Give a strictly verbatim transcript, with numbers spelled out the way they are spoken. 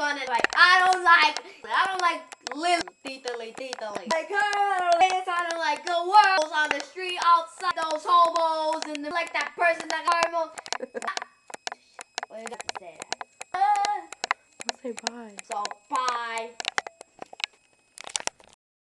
fun and like I don't like I don't like little titally titally. Like her it's I don't like the world on the street outside those hobos and the, like that person that horrible. What did I have to say that? Uh, Let's say bye. so bye.